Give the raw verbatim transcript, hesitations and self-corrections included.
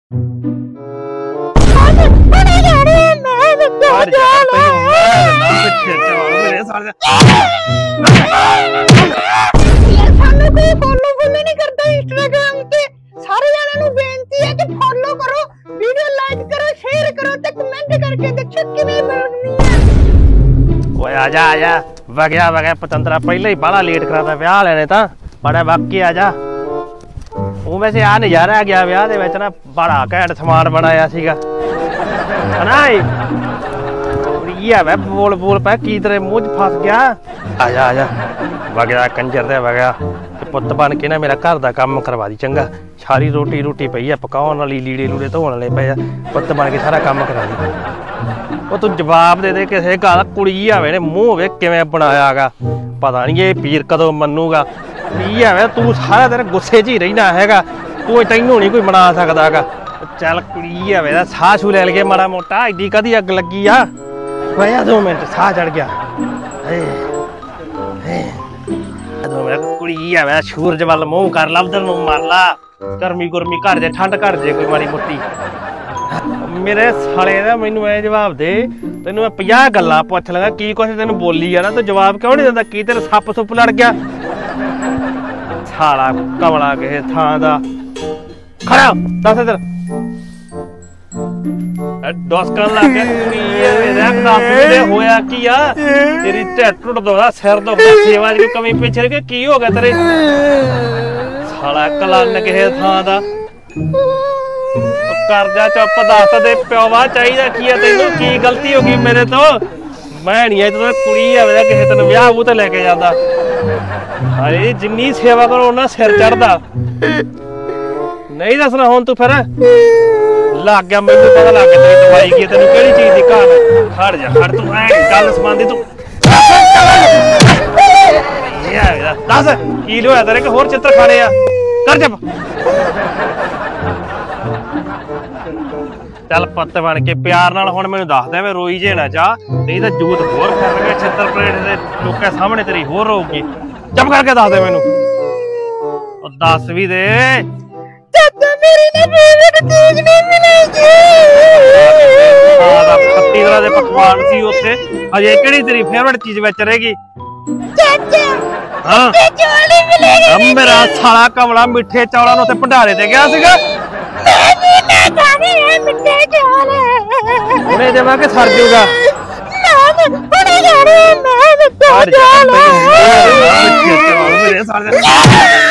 आजा आजा वगया वगया पतंदरा पहले ही बड़ा लेट करा विआह वाले ने तां बड़ा वाकई आजा वो वैसे आ नज़ारा गया विआह दे विच ना बड़ा घैंट समान बनाया सीगा हनाई ये वे बोल बोल पै की तेरे मुंह च फस गया आजा आजा वगया कंजर दे वगया पुत्त बन के ना मेरा घर दा काम करवा दी चंगा सारी रोटी रोटी पई है पकाउण वाली लीड़े लूड़े धोण वाले पे पुत्त बन के सारा काम करा दी वो तू जवाब दे दे किसी गल कुड़ी आवे ने मुंह वे किवें बनाया गा पता नहीं ये पीर कदों मनूगा की आवे तू सारा दिन गुस्से च ही रहना हैगा तू तैनूं नहीं कोई मना सकदा गा चल कुड़ी आवे दा साह छू लै लगे माड़ा मोटा एडी कदी अग लगी आ भाया दो मिनट साह चढ़ गया दो मिनट कुड़ी आवे सूरज वल मुंह कर लबदर नूं मार ला गर्मी गुरमी घर जे ठंड घट जे कोई माड़ी मोटी मेरे साले दा मैनू ऐ जवाब दे तेनू मैं पचास गल्लां पुछ लगा की कुछ तेन बोली आ ना तू जवाब क्यों नहीं दिंदा की तेरे सप सुप लड़ गया साला कमला किसे थां दा खड़ा दस इधर डोसकन लग गया कुड़ी दस दे होया की आ तेरी ढिड टुट दोदा सिर दुखदा सेवा च कमी पिछड़ के की हो गया तेरे साला कलन किसे थां दा कर जा चुप दस दे प्योवा चाहिए की है तेनू की गलती हो गई मेरे तो मैं नहीं तो कुड़ी आवे किसी तेन ब्याह बूह ते लेके जांदा अरे जिन्नी सेवा करो उन्ना सिर चढ़दा नहीं दसना हुण तू फिर लग गया मैनू पता लग गया तेरी दवाई की तेनू केड़ी चीज दी घाट खड़ जा खड़ तू ऐ गल समान दी तू दस की लोया तेरे के होर चित्र खाने आ कर जा चल पत्त बन के प्यार नाल हुण मैनू दस दे वे रोई जे ना जा नहीं तो जूत होर फिरनगे छित्तर परेड दे लोकां सामने तेरी होर होगी चुप करके दस दे मैनू ओ दस भी दे चाचा मेरी ना फेवरेट चीज नहीं मिलेगी हां दा पत्ती तरह दे पकवान सी उत्थे अजे केड़ी तेरी फेवरेट चीज विच रहेगी चाचा हां चौल नहीं मिलेंगे अब मेरा साला कमला मिठे चौलां नूं ते भंडारे ते गया सीगा उन्हें जमा के सर दूंगा मेरे साथ